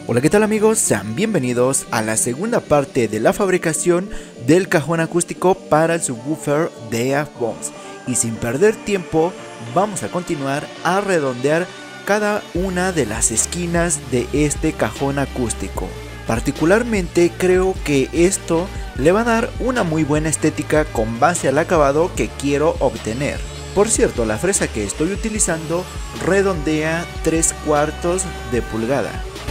Hola, ¿qué tal amigos? Sean bienvenidos a la segunda parte de la fabricación del cajón acústico para el subwoofer de AFBOMS. Y sin perder tiempo, vamos a continuar a redondear cada una de las esquinas de este cajón acústico. Particularmente creo que esto le va a dar una muy buena estética con base al acabado que quiero obtener. Por cierto, la fresa que estoy utilizando redondea 3/4 de pulgada.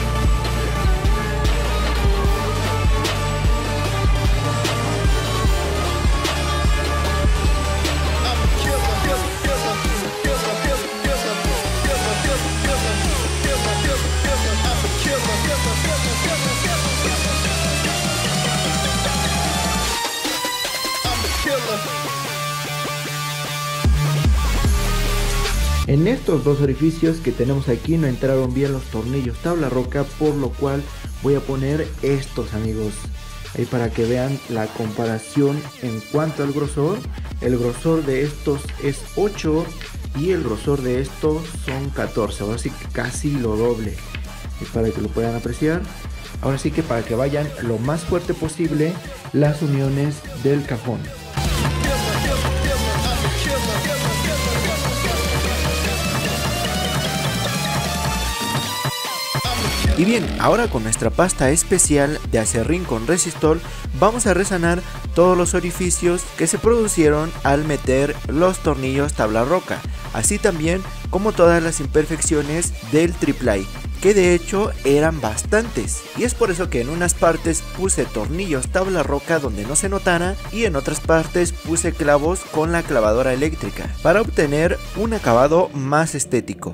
En estos dos orificios que tenemos aquí no entraron bien los tornillos tabla roca, por lo cual voy a poner estos, amigos, ahí para que vean la comparación en cuanto al grosor. El grosor de estos es 8 y el grosor de estos son 14, ahora sí que casi lo doble, y para que lo puedan apreciar. Ahora sí que para que vayan lo más fuerte posible las uniones del cajón. Y bien, ahora con nuestra pasta especial de acerrín con resistol vamos a resanar todos los orificios que se produjeron al meter los tornillos tabla roca, así también como todas las imperfecciones del triplay, que de hecho eran bastantes, y es por eso que en unas partes puse tornillos tabla roca donde no se notara y en otras partes puse clavos con la clavadora eléctrica para obtener un acabado más estético.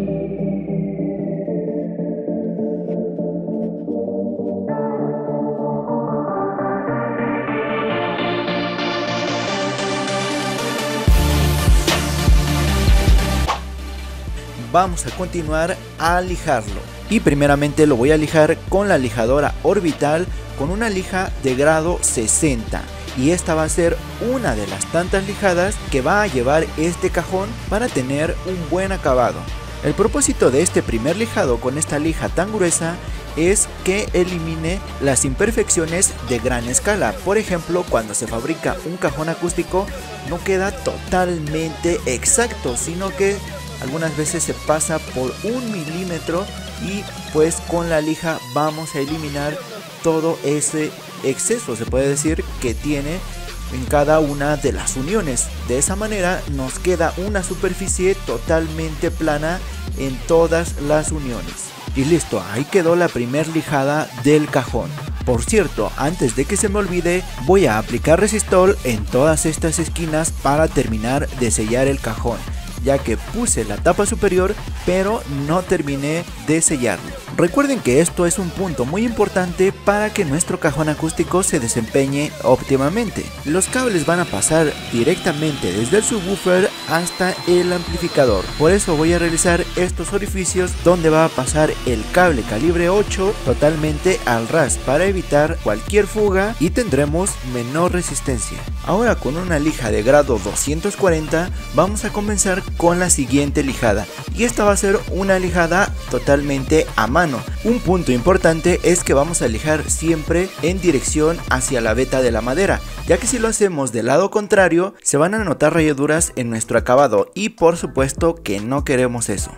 Vamos a continuar a lijarlo, y primeramente lo voy a lijar con la lijadora orbital con una lija de grado 60, y esta va a ser una de las tantas lijadas que va a llevar este cajón para tener un buen acabado. El propósito de este primer lijado con esta lija tan gruesa es que elimine las imperfecciones de gran escala. Por ejemplo, cuando se fabrica un cajón acústico no queda totalmente exacto, sino que algunas veces se pasa por 1 milímetro, y pues con la lija vamos a eliminar todo ese exceso, se puede decir, que tiene en cada una de las uniones. De esa manera nos queda una superficie totalmente plana en todas las uniones. Y listo, ahí quedó la primer lijada del cajón. Por cierto, antes de que se me olvide, voy a aplicar resistol en todas estas esquinas para terminar de sellar el cajón, ya que puse la tapa superior pero no terminé de sellarlo. Recuerden que esto es un punto muy importante para que nuestro cajón acústico se desempeñe óptimamente. Los cables van a pasar directamente desde el subwoofer hasta el amplificador, por eso voy a realizar estos orificios donde va a pasar el cable calibre 8 totalmente al ras para evitar cualquier fuga y tendremos menor resistencia. Ahora con una lija de grado 240 vamos a comenzar con la siguiente lijada, y esta va a ser una lijada totalmente a mano. Un punto importante es que vamos a lijar siempre en dirección hacia la veta de la madera, ya que si lo hacemos del lado contrario se van a notar rayaduras en nuestro acabado, y por supuesto que no queremos eso.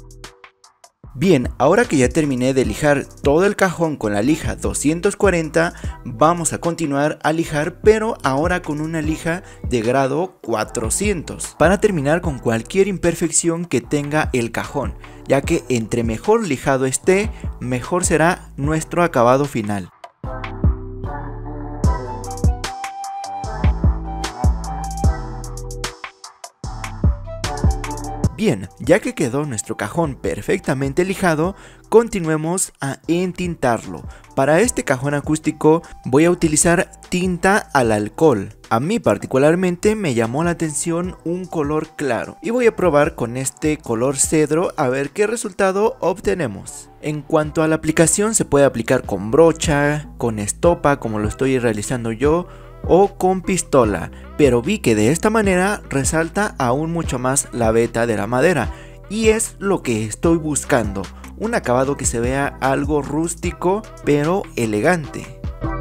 Bien, ahora que ya terminé de lijar todo el cajón con la lija 240, vamos a continuar a lijar, pero ahora con una lija de grado 400, para terminar con cualquier imperfección que tenga el cajón, ya que entre mejor lijado esté, mejor será nuestro acabado final. Bien, ya que quedó nuestro cajón perfectamente lijado, continuemos a entintarlo. Para este cajón acústico voy a utilizar tinta al alcohol. A mí particularmente me llamó la atención un color claro, y voy a probar con este color cedro a ver qué resultado obtenemos. En cuanto a la aplicación, se puede aplicar con brocha, con estopa como lo estoy realizando yo, o con pistola, pero vi que de esta manera resalta aún mucho más la veta de la madera, y es lo que estoy buscando, un acabado que se vea algo rústico pero elegante.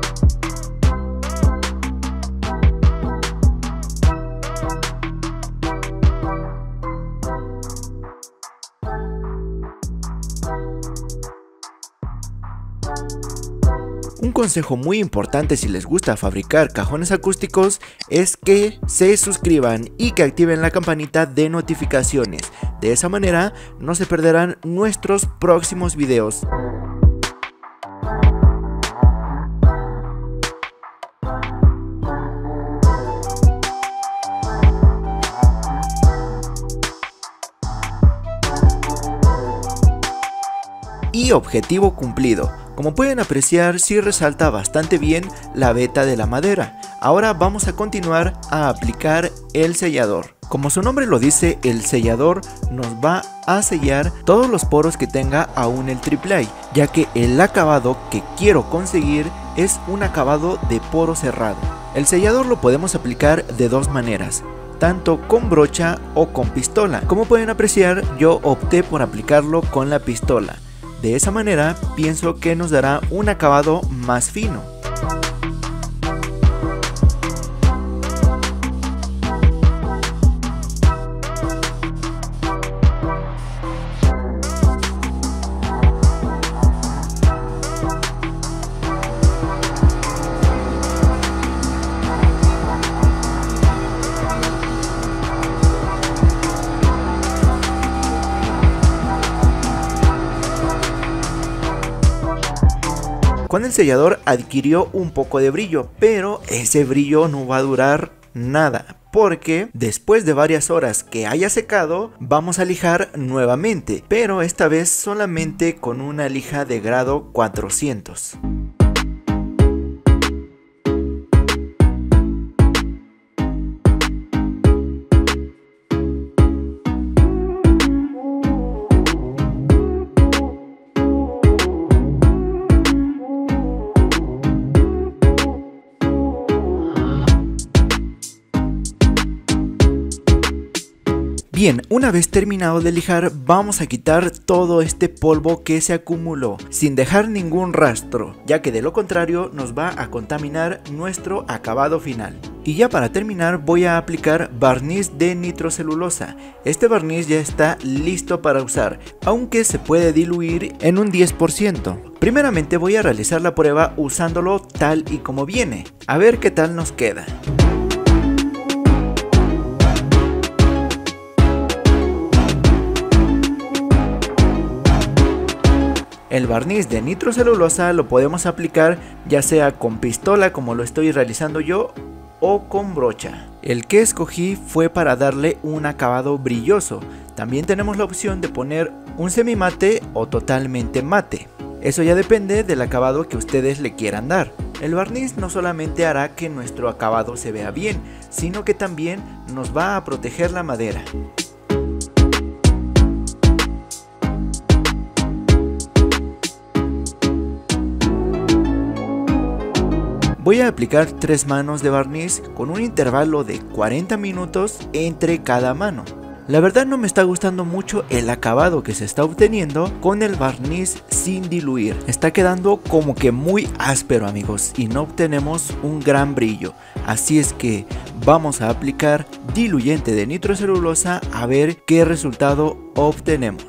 Un consejo muy importante si les gusta fabricar cajones acústicos es que se suscriban y que activen la campanita de notificaciones. De esa manera no se perderán nuestros próximos videos. Y objetivo cumplido. Como pueden apreciar, sí resalta bastante bien la veta de la madera. Ahora vamos a continuar a aplicar el sellador. Como su nombre lo dice, el sellador nos va a sellar todos los poros que tenga aún el AAA, ya que el acabado que quiero conseguir es un acabado de poro cerrado. El sellador lo podemos aplicar de dos maneras, tanto con brocha o con pistola. Como pueden apreciar, yo opté por aplicarlo con la pistola. De esa manera pienso que nos dará un acabado más fino. Con el sellador adquirió un poco de brillo, pero ese brillo no va a durar nada, porque después de varias horas que haya secado vamos a lijar nuevamente, pero esta vez solamente con una lija de grado 400. Bien, una vez terminado de lijar, vamos a quitar todo este polvo que se acumuló, sin dejar ningún rastro, ya que de lo contrario nos va a contaminar nuestro acabado final. Y ya para terminar voy a aplicar barniz de nitrocelulosa. Este barniz ya está listo para usar, aunque se puede diluir en un 10%. Primeramente voy a realizar la prueba usándolo tal y como viene, a ver qué tal nos queda. El barniz de nitrocelulosa lo podemos aplicar ya sea con pistola como lo estoy realizando yo o con brocha. El que escogí fue para darle un acabado brilloso. También tenemos la opción de poner un semimate o totalmente mate. Eso ya depende del acabado que ustedes le quieran dar. El barniz no solamente hará que nuestro acabado se vea bien, sino que también nos va a proteger la madera. Voy a aplicar 3 manos de barniz con un intervalo de 40 minutos entre cada mano. La verdad no me está gustando mucho el acabado que se está obteniendo con el barniz sin diluir. Está quedando como que muy áspero, amigos, y no obtenemos un gran brillo. Así es que vamos a aplicar diluyente de nitrocelulosa a ver qué resultado obtenemos.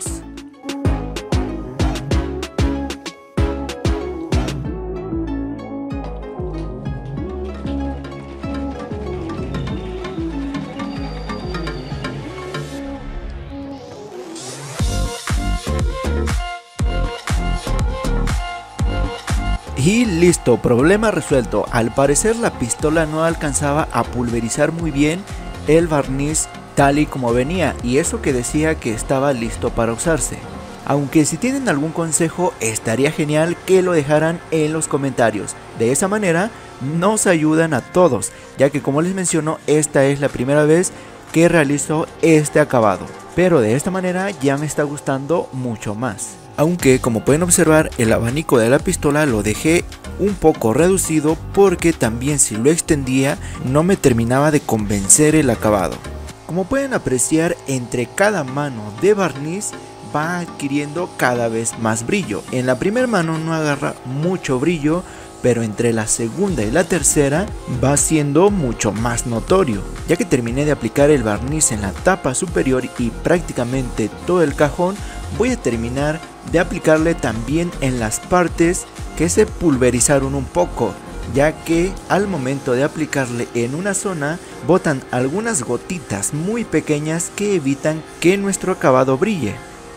Y listo, problema resuelto. Al parecer la pistola no alcanzaba a pulverizar muy bien el barniz tal y como venía, y eso que decía que estaba listo para usarse. Aunque si tienen algún consejo estaría genial que lo dejaran en los comentarios. De esa manera nos ayudan a todos, ya que como les menciono, esta es la primera vez que realizo este acabado, pero de esta manera ya me está gustando mucho más. Aunque como pueden observar, el abanico de la pistola lo dejé un poco reducido porque también si lo extendía no me terminaba de convencer el acabado. Como pueden apreciar, entre cada mano de barniz va adquiriendo cada vez más brillo. En la primera mano no agarra mucho brillo, pero entre la segunda y la tercera va siendo mucho más notorio. Ya que terminé de aplicar el barniz en la tapa superior y prácticamente todo el cajón, voy a terminar de aplicarle también en las partes que se pulverizaron un poco, ya que al momento de aplicarle en una zona botan algunas gotitas muy pequeñas que evitan que nuestro acabado brille.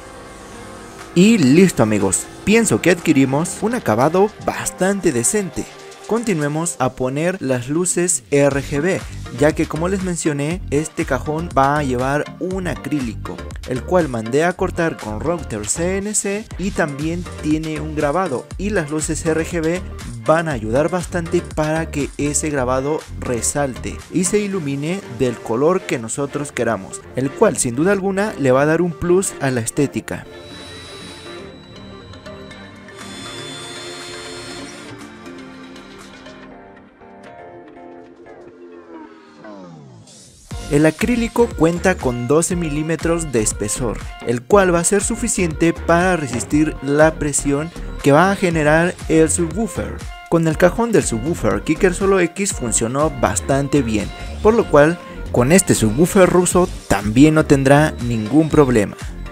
Y listo amigos, pienso que adquirimos un acabado bastante decente. Continuemos a poner las luces RGB, ya que como les mencioné, este cajón va a llevar un acrílico, el cual mandé a cortar con router CNC y también tiene un grabado, y las luces RGB van a ayudar bastante para que ese grabado resalte y se ilumine del color que nosotros queramos, el cual sin duda alguna le va a dar un plus a la estética. El acrílico cuenta con 12 milímetros de espesor, el cual va a ser suficiente para resistir la presión que va a generar el subwoofer. Con el cajón del subwoofer Kicker Solo X funcionó bastante bien, por lo cual con este subwoofer ruso también no tendrá ningún problema.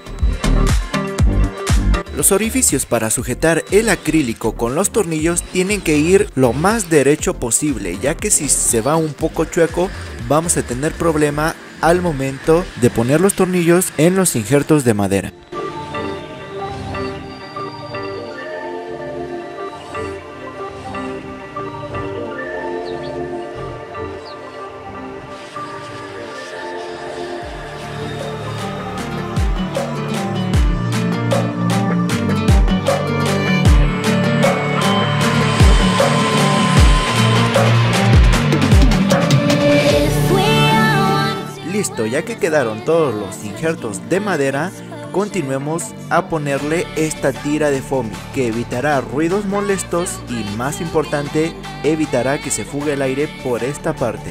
Los orificios para sujetar el acrílico con los tornillos tienen que ir lo más derecho posible, ya que si se va un poco chueco vamos a tener problema al momento de poner los tornillos en los injertos de madera. Listo, ya que quedaron todos los injertos de madera, continuemos a ponerle esta tira de foamy que evitará ruidos molestos y, más importante, evitará que se fugue el aire por esta parte.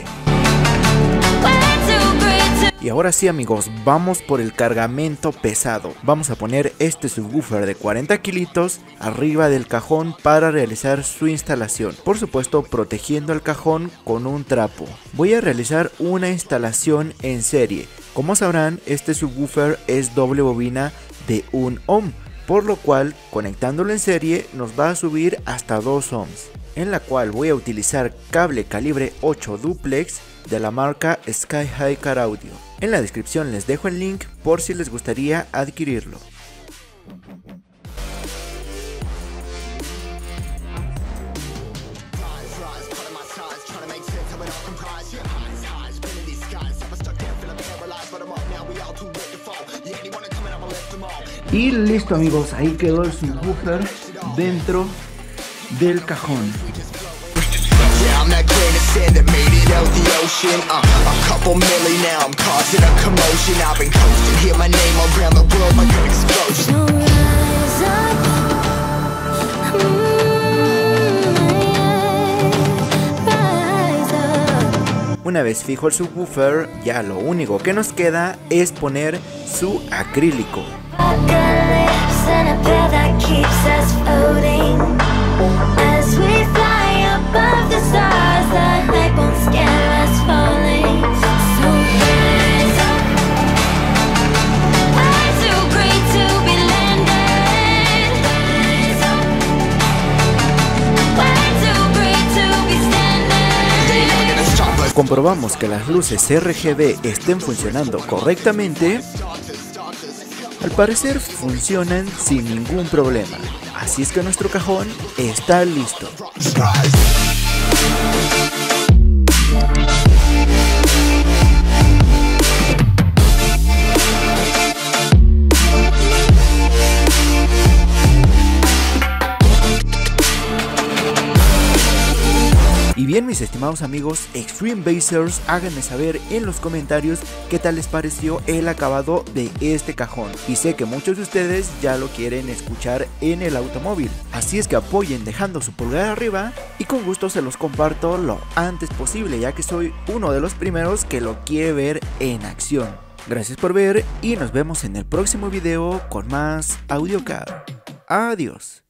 Y ahora sí amigos, vamos por el cargamento pesado. Vamos a poner este subwoofer de 40 kilitos arriba del cajón para realizar su instalación. Por supuesto protegiendo el cajón con un trapo. Voy a realizar una instalación en serie. Como sabrán, este subwoofer es doble bobina de 1 ohm. Por lo cual conectándolo en serie nos va a subir hasta 2 ohms. En la cual voy a utilizar cable calibre 8 duplex de la marca Sky High Car Audio. En la descripción les dejo el link por si les gustaría adquirirlo. Y listo amigos, ahí quedó el subwoofer dentro del cajón. I'm that grain of sand that made it out the ocean. A couple milli now, I'm causing a commotion. I've been coasting, hear my name around the world like an explosion. Una vez fijo el subwoofer, ya lo único que nos queda es poner su acrílico. Comprobamos que las luces RGB estén funcionando correctamente. Al parecer funcionan sin ningún problema, así es que nuestro cajón está listo. Y bien mis estimados amigos Extreme Basers, háganme saber en los comentarios qué tal les pareció el acabado de este cajón. Y sé que muchos de ustedes ya lo quieren escuchar en el automóvil, así es que apoyen dejando su pulgar arriba y con gusto se los comparto lo antes posible, ya que soy uno de los primeros que lo quiere ver en acción. Gracias por ver y nos vemos en el próximo video con más AudioCAD. Adiós.